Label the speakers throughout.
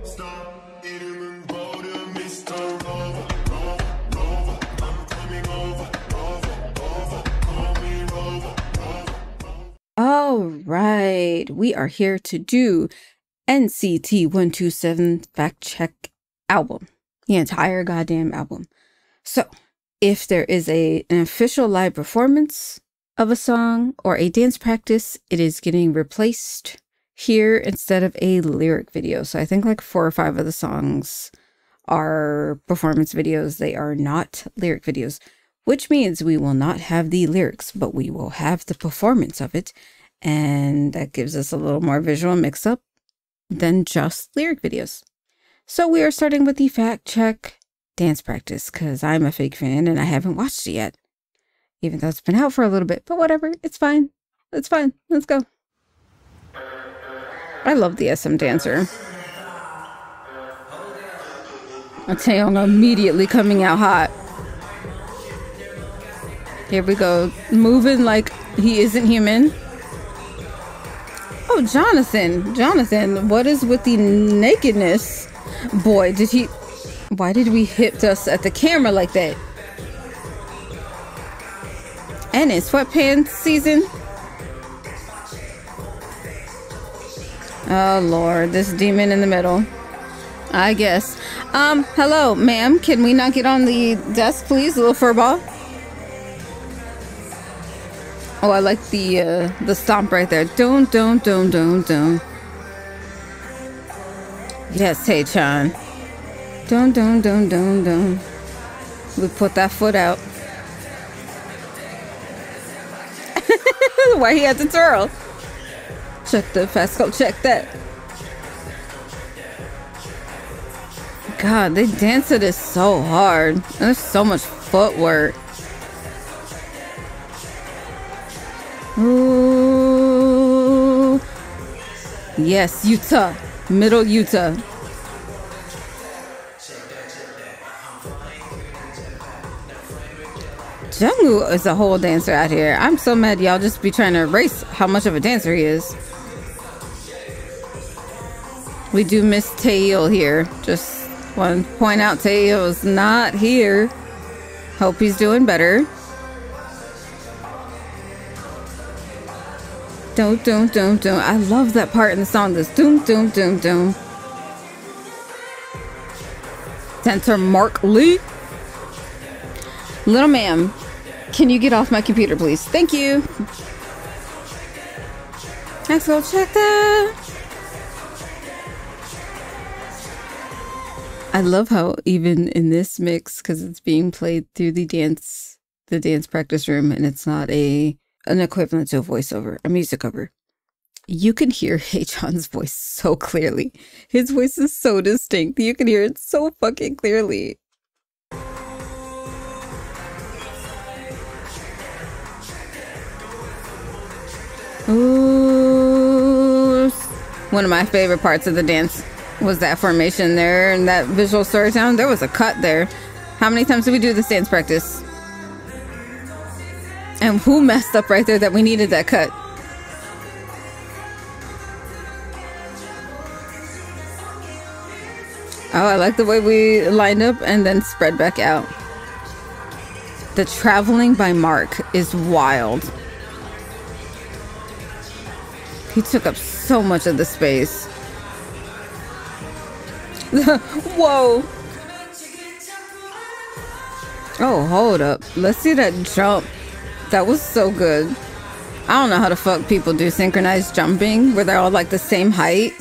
Speaker 1: Stop 이름은 버려 Mr. Rover, Rover, Rover. I'm coming over, over, over. Call me Rover, Rover.
Speaker 2: All right, we are here to do NCT 127 Fact Check album, the entire goddamn album. So, if there is an official live performance of a song or a dance practice, it is getting replaced here instead of a lyric video. So I think like 4 or 5 of the songs are performance videos. They are not lyric videos, which means we will not have the lyrics, but we will have the performance of it. And that gives us a little more visual mix-up than just lyric videos. So we are starting with the fact check dance practice because I'm a fake fan and I haven't watched it yet. Even though it's been out for a little bit, but whatever, it's fine. It's fine. Let's go. I love the SM dancer. Taeyong immediately coming out hot. Here we go. Moving like he isn't human. Oh, Jonathan. Jonathan, what is with the nakedness? Boy, did he... Why did we hit us at the camera like that? And in sweatpants season. Oh Lord, this demon in the middle. I guess. Hello, ma'am. Can we not get on the desk, please? Little furball. Oh, I like the stomp right there. Don't. Yes, Taechan. Don't. We put that foot out. Why he had to twirl? Check the fast go, check that. God, they dance to this so hard. And there's so much footwork. Ooh. Yes, Utah. Middle Utah. Jungwoo is a whole dancer out here. I'm so mad y'all just be trying to erase how much of a dancer he is. We do miss Taeil here. Just want to point out Taeil is not here. Hope he's doing better. Don't. I love that part in the song. This doom. Center Mark Lee. Little ma'am, can you get off my computer, please? Thank you. Let's go check that. I love how even in this mix, because it's being played through the dance practice room, and it's not an equivalent to a voiceover, a music cover. You can hear Haechan's voice so clearly. His voice is so distinct. You can hear it so fucking clearly. Ooh. One of my favorite parts of the dance was that formation there and that visual storytelling. There was a cut there. How many times did we do this dance practice? And who messed up right there that we needed that cut? Oh, I like the way we lined up and then spread back out. The traveling by Mark is wild. He took up so much of the space. Whoa. Oh, hold up. Let's see that jump. That was so good. I don't know how the fuck people do synchronized jumping where they're all like the same height.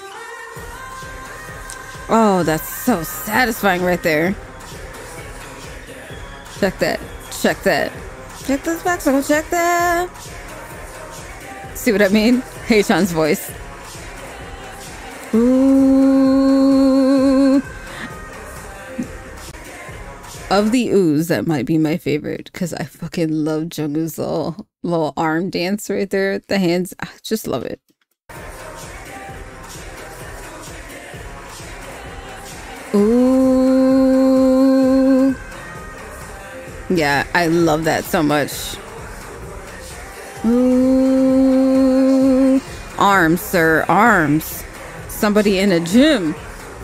Speaker 2: Oh, that's so satisfying right there. Check that. Check that. Check this back, so check that. See what I mean? Haechan's voice. Ooh. Of the oohs, that might be my favorite because I fucking love Jungwoo's little arm dance right there. The hands, I just love it. Ooh. Yeah, I love that so much. Ooh. Arms, sir, arms. Somebody in a gym.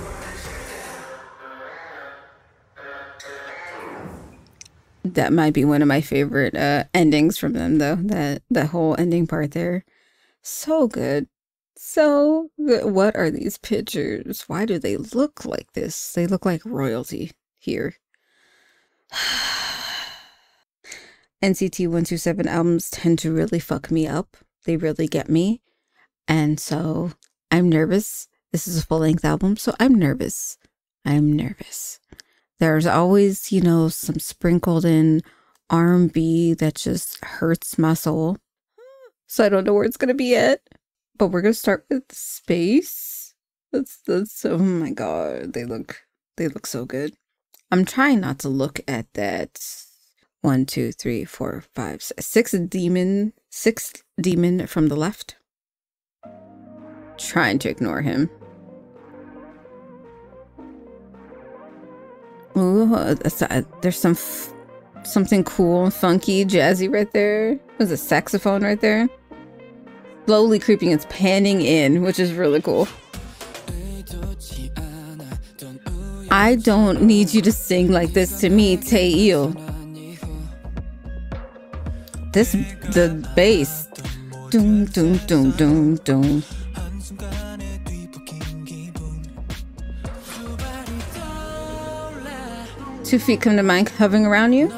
Speaker 2: That might be one of my favorite endings from them, though. That whole ending part there. So good. So good. What are these pictures? Why do they look like this? They look like royalty here. NCT 127 albums tend to really fuck me up. They really get me. And so I'm nervous. This is a full-length album, so I'm nervous. I'm nervous. There's always, you know, some sprinkled in R&B that just hurts my soul. So I don't know where it's going to be at. But we're going to start with Space. That's oh my god, they look so good. I'm trying not to look at that 1, 2, 3, 4, 5, 6 demon from the left. Trying to ignore him. Ooh, there's something cool, funky, jazzy right there. There's a saxophone right there. Slowly creeping, it's panning in, which is really cool. I don't need you to sing like this to me, Taeil. The bass. Doom, doom, doom, doom, doom. 2 feet come to mind hovering around you?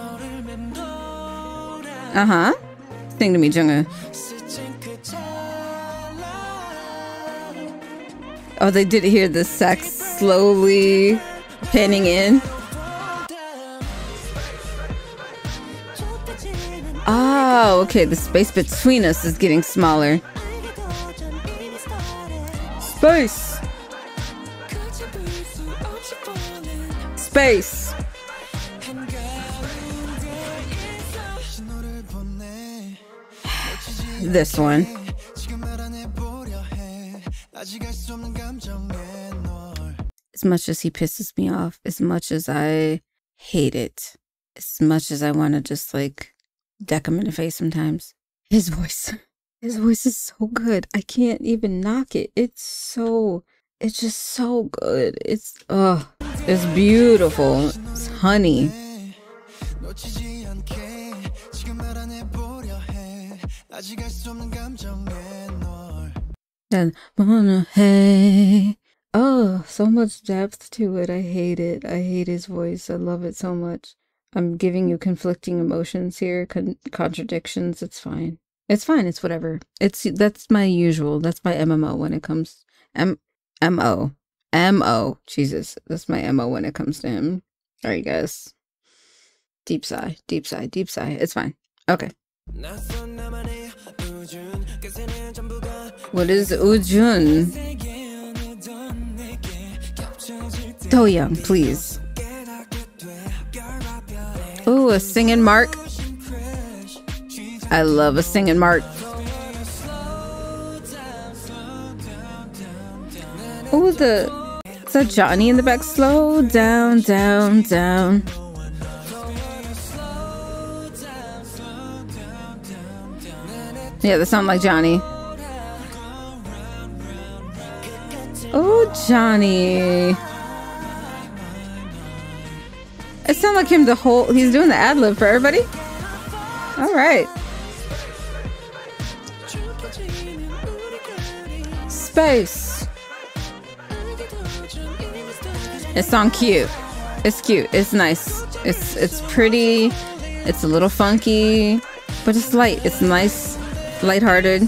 Speaker 2: Uh-huh. Sing to me, Jungwoo. Oh, they did hear the sax slowly panning in. Oh, okay, the space between us is getting smaller. Space! Space! This one. As much as he pisses me off, as much as I hate it, as much as I want to just like deck him in the face sometimes. His voice is so good. I can't even knock it. It's just so good. It's beautiful. It's honey. Then, hey. Oh, so much depth to it. I hate it. I hate his voice. I love it so much. I'm giving you conflicting emotions here, contradictions. It's fine. It's fine. It's whatever. That's my usual. That's my MMO when it comes. MO. Jesus, that's my MO when it comes to him. All right, guys. Deep sigh. Deep sigh. Deep sigh. It's fine. Okay. What is Ujun? Doyoung, please. Ooh, a singing Mark. I love a singing Mark. Ooh, is that Johnny in the back? Slow down, down, down. Yeah, that sounds like Johnny. Oh, Johnny. It sounds like him he's doing the ad-lib for everybody. All right. Space. It's song cute. It's cute. It's nice. It's pretty. It's a little funky, but it's light. It's nice, lighthearted.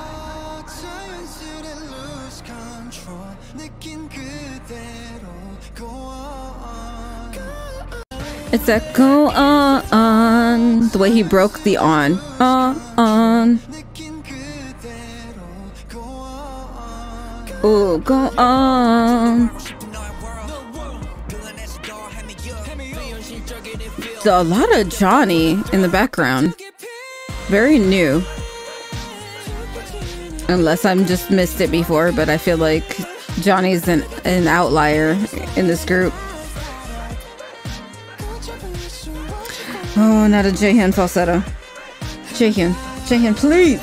Speaker 2: It's that go on. The way he broke the on. Ooh, go on. A lot of Johnny in the background. Very new. Unless I'm just missed it before, but I feel like Johnny's an outlier in this group. Oh, not a Jaehyun falsetto. Jaehyun, please.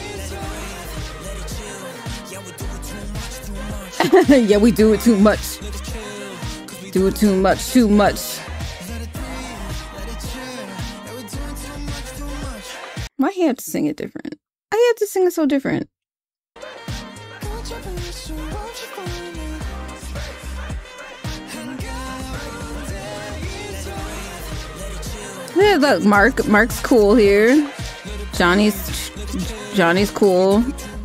Speaker 2: Yeah, we do it too much. Do it too much. Why he have to sing it different? I have to sing it so different. Yeah, look, Mark's cool here. Johnny's cool.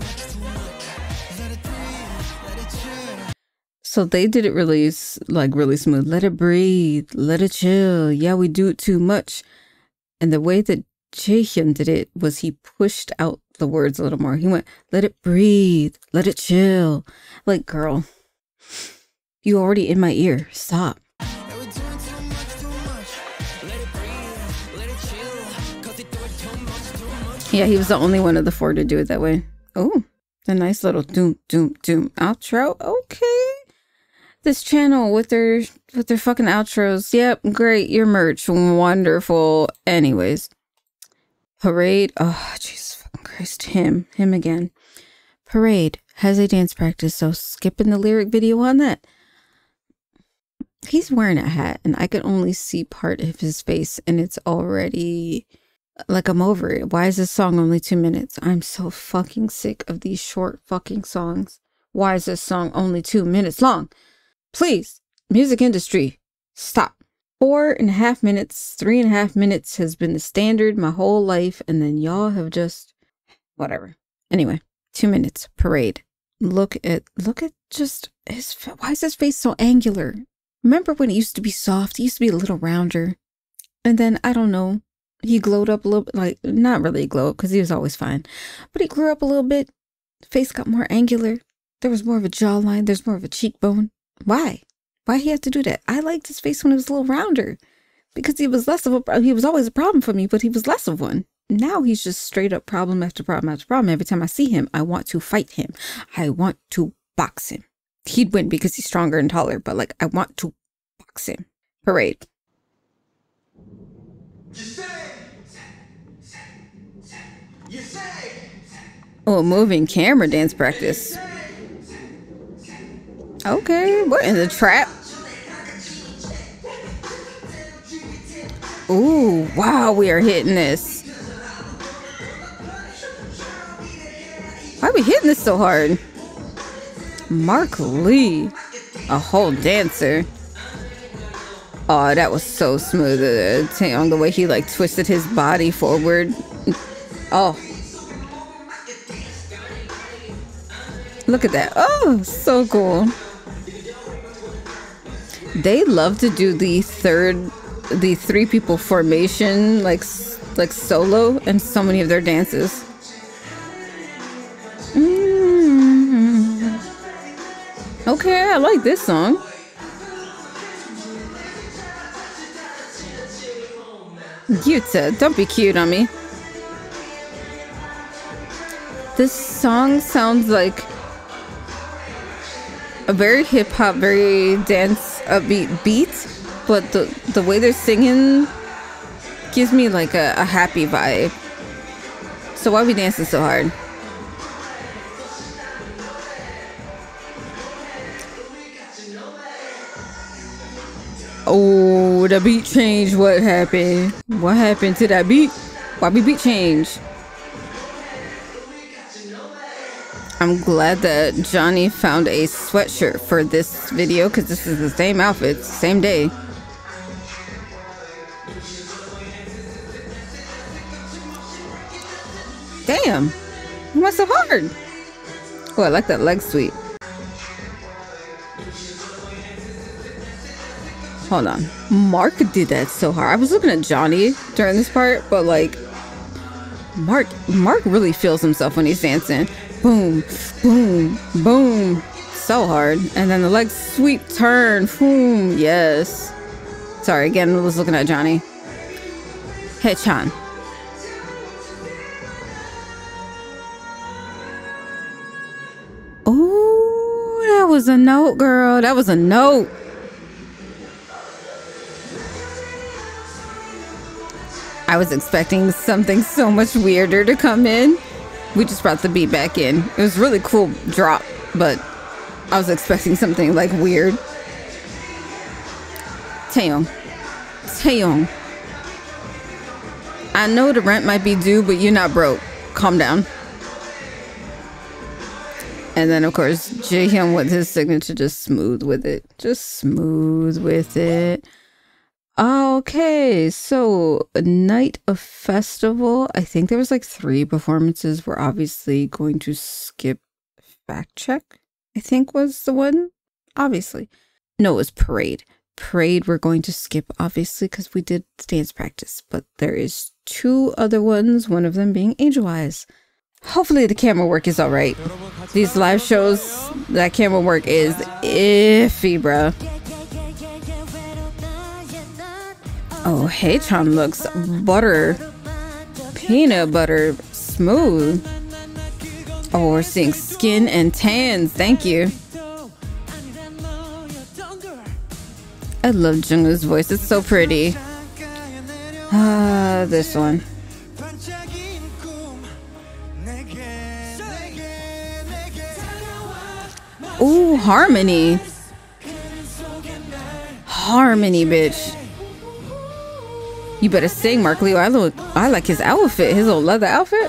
Speaker 2: So they did it really smooth. Let it breathe. Let it chill. Yeah, we do it too much. And the way that Jaehyun did it was he pushed out the words a little more. He went, let it breathe. Let it chill. Like, girl, you already in my ear. Stop. Yeah, he was the only one of the four to do it that way. Oh, the nice little doom, doom, doom outro. Okay. This channel with their fucking outros. Yep, great. Your merch. Wonderful. Anyways. Parade. Oh, Jesus fucking Christ. Him again. Parade has a dance practice, so skipping the lyric video on that. He's wearing a hat, and I can only see part of his face, and it's already... like, I'm over it. Why is this song only 2 minutes? I'm so fucking sick of these short fucking songs. Why is this song only 2 minutes long? Please, music industry, stop. 4.5 minutes, 3.5 minutes has been the standard my whole life, and then y'all have just... whatever. Anyway, 2 minutes. Parade. Look at just his... why is his face so angular? Remember when it used to be soft? It used to be a little rounder. And then, I don't know, he glowed up a little bit, like, not really glow up because he was always fine, but he grew up a little bit. Face got more angular. There was more of a jawline. There's more of a cheekbone. Why? Why he have to do that? I liked his face when it was a little rounder because he was always a problem for me, but he was less of one. Now he's just straight up problem after problem after problem. Every time I see him, I want to fight him. I want to box him. He'd win because he's stronger and taller, but like, I want to box him. Parade. Oh, moving camera dance practice. Okay, what in the trap? Ooh, wow, we are hitting this. Why are we hitting this so hard? Mark Lee, a whole dancer. Oh, that was so smooth. The way he like twisted his body forward. Oh. Look at that. Oh, so cool. They love to do the three people formation, like solo in so many of their dances. Okay, I like this song. Yuta, don't be cute on me. This song sounds like a very hip-hop, very dance upbeat beat, but the way they're singing gives me like a happy vibe. So why are we dancing so hard? Oh, the beat changed. What happened? What happened to that beat? Why we beat change? I'm glad that Johnny found a sweatshirt for this video because this is the same outfit, same day. Damn, why so hard? Oh, I like that leg sweep. Hold on, Mark did that so hard. I was looking at Johnny during this part, but like Mark really feels himself when he's dancing. Boom, boom, boom. So hard. And then the leg sweep turn. Boom. Yes. Sorry, again, I was looking at Johnny. Hey, Chan. Oh, that was a note, girl. That was a note. I was expecting something so much weirder to come in. We just brought the beat back in. It was really cool drop, but I was expecting something like weird. Taeyong. I know the rent might be due, but you're not broke. Calm down. And then, of course, Jaehyun with his signature, just smooth with it. Just smooth with it. Okay, so night of festival. I think there was like 3 performances. We're obviously going to skip Fact Check, I think was the one. Obviously. No, it was Parade. Parade we're going to skip, obviously, because we did dance practice. But there is 2 other ones, one of them being Angel Eyes. Hopefully the camera work is alright. These live shows, that camera work is iffy, bruh. Oh, Haechan looks peanut butter smooth. Oh, we're seeing skin and tans. Thank you. I love Jungwoo's voice. It's so pretty. This one. Ooh, Harmony. Harmony, bitch. You better sing, Mark Leo. I like his outfit, his old leather outfit.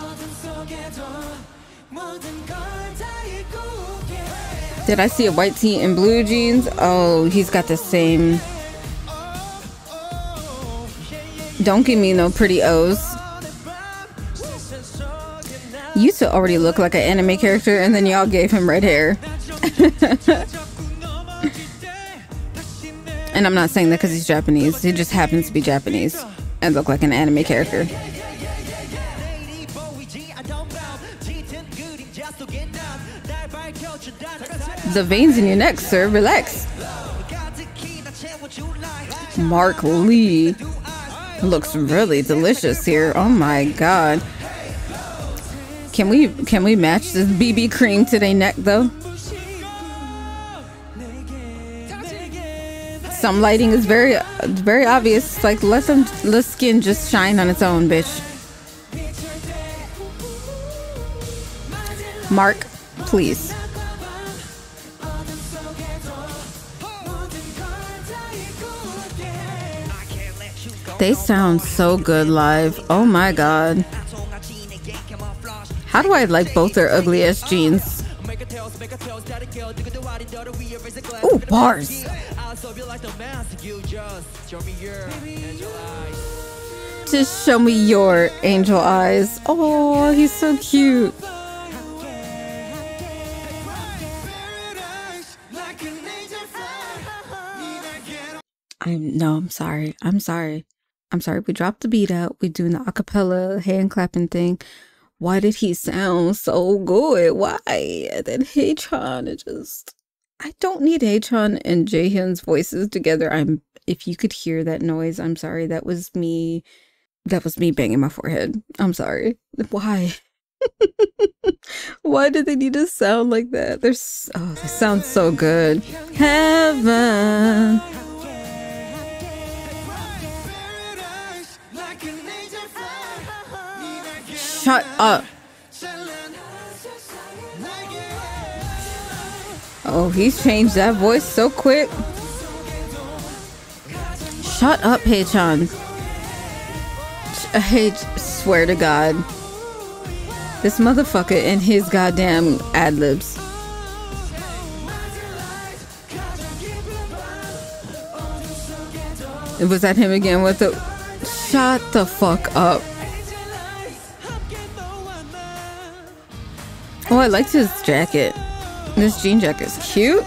Speaker 2: Did I see a white tee and blue jeans? Oh, he's got the same. Don't give me no pretty O's. You two already look like an anime character, and then y'all gave him red hair. And I'm not saying that because he's Japanese. He just happens to be Japanese and look like an anime character. The veins in your neck, sir. Relax. Mark Lee looks really delicious here. Oh my god. Can we match this BB cream to their neck though? Some lighting is very obvious. Like let the skin just shine on its own, bitch. Mark, please. They sound so good live. Oh my god. How do I like both their ugly ass jeans? Ooh, bars. Just show me your angel eyes. Oh, he's so cute. I'm sorry. I'm sorry. We dropped the beat out. We're doing the acapella hand clapping thing. Why did he sound so good? Why? And then Haechan, I don't need Haechan and Jaehyun's voices together. If you could hear that noise, I'm sorry. That was me banging my forehead. I'm sorry. Why? Why did they need to sound like that? They sound so good. Heaven. Shut up. Oh, he's changed that voice so quick. Shut up, Haechan. I swear to God. This motherfucker and his goddamn ad-libs. Was that him again with the... Shut the fuck up. Oh, I liked his jacket. This jean jacket is cute.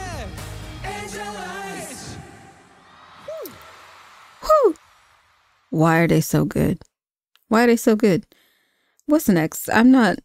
Speaker 2: Whew. Why are they so good? Why are they so good? What's next? I'm not...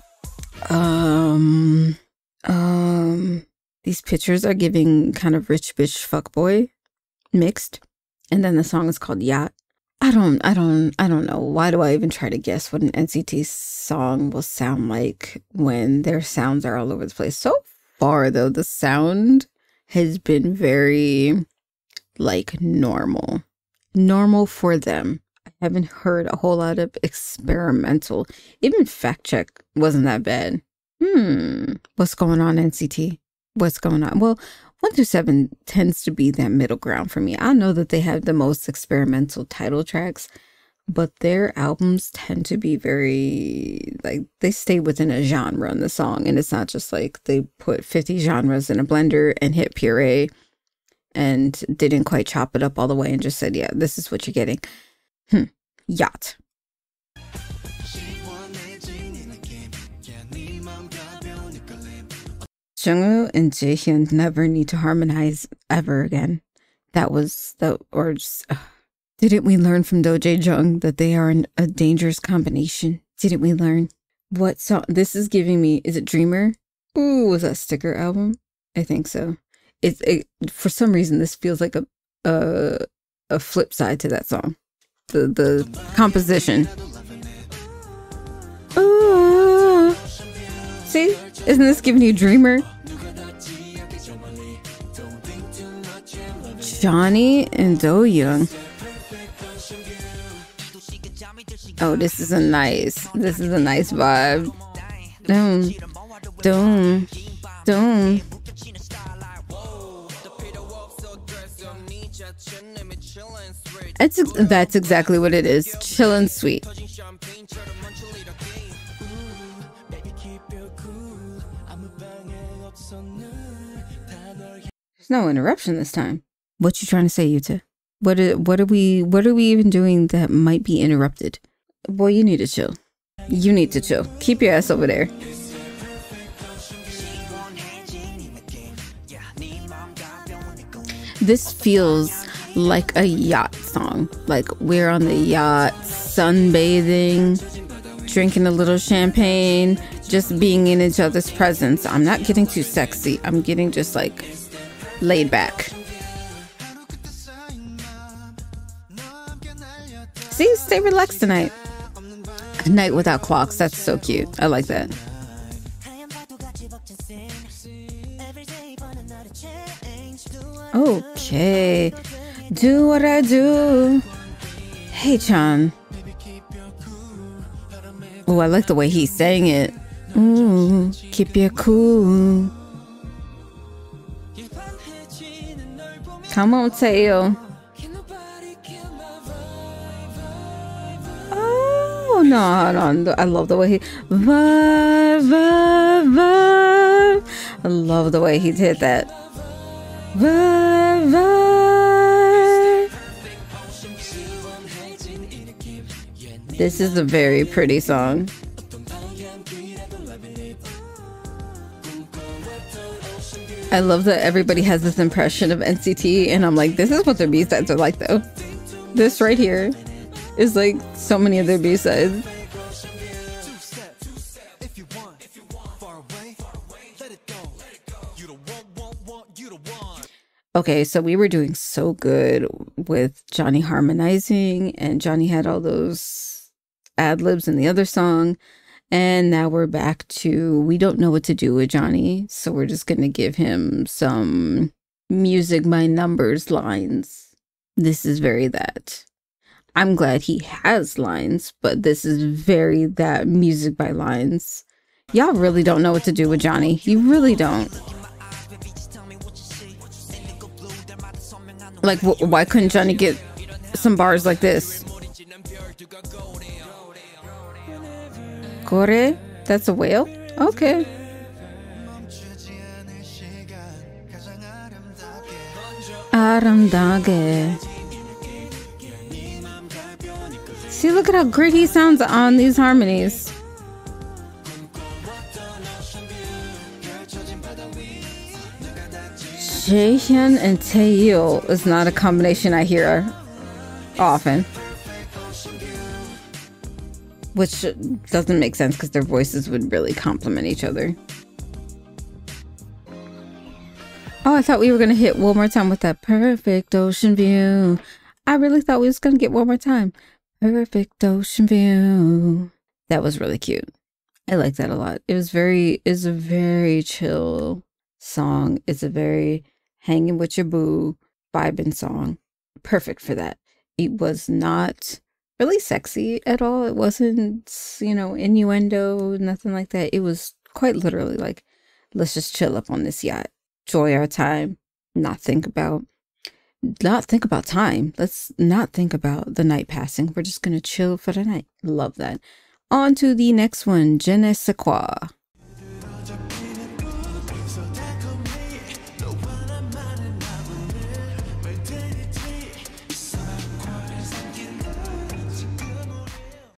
Speaker 2: These pictures are giving kind of rich bitch fuckboy mixed. And then the song is called Yacht. I don't know. Why do I even try to guess what an NCT song will sound like when their sounds are all over the place? So far, though, the sound has been very, like, normal. Normal for them. I haven't heard a whole lot of experimental. Even Fact Check wasn't that bad. What's going on, NCT? What's going on? Well, 1 through 7 tends to be that middle ground for me. I know that they have the most experimental title tracks, but their albums tend to be very, like, they stay within a genre in the song, and it's not just like they put 50 genres in a blender and hit puree and didn't quite chop it up all the way and just said, yeah, this is what you're getting. Yacht. Jungwoo and Jaehyun never need to harmonize ever again. That was the, or just, didn't we learn from Do Jae-jung that they are a dangerous combination? Didn't we learn? What song? This is giving me, is it Dreamer? Ooh, was that Sticker album? I think so. It for some reason, this feels like a flip side to that song. The composition. Ooh. See? Isn't this giving you Dreamer? Johnny and Do-young. Oh, this is a nice vibe. Doom. That's exactly what it is. Chill and sweet. There's no interruption this time. What you trying to say, Yuta? What are we even doing that might be interrupted? Boy, you need to chill. You need to chill. Keep your ass over there. This feels like a yacht song. Like we're on the yacht, sunbathing, drinking a little champagne, just being in each other's presence. I'm not getting too sexy. I'm getting just like laid back. See, stay relaxed tonight. A night without clocks. That's so cute. I like that. Okay. Do what I do. Hey, Chan. Oh, I like the way he sang it. Ooh, keep you cool. Come on, Taeyo. Oh, no, I love the way he... Vibe. I love the way he did that. Vibe. This is a very pretty song. I love that everybody has this impression of NCT, and I'm like, this is what their B-sides are like, though. This right here is like so many of their B-sides. Okay, so we were doing so good with Johnny harmonizing, and Johnny had all those ad-libs in the other song. And now we're back to, we don't know what to do with Johnny, so we're just going to give him some music by numbers lines. This is very that. I'm glad he has lines, but this is very that music by lines. Y'all really don't know what to do with Johnny. You really don't. Like, why couldn't Johnny get some bars like this? Kore? That's a whale? Okay. Aramdage. See, look at how great he sounds on these harmonies. Jaehyun and Taeil is not a combination I hear often. Which doesn't make sense because their voices would really complement each other. Oh, I thought we were going to hit one more time with that perfect ocean view. I really thought we was going to get one more time. Perfect ocean view. That was really cute. I like that a lot. It's a very chill song. It's a very hanging with your boo vibing song. Perfect for that. It was not really sexy at all. It wasn't, you know, innuendo, nothing like that. It was quite literally like, let's just chill up on this yacht, enjoy our time, not think about not think about time. Let's not think about the night passing. We're just gonna chill for the night. Love that. On to the next one, Je ne sais quoi.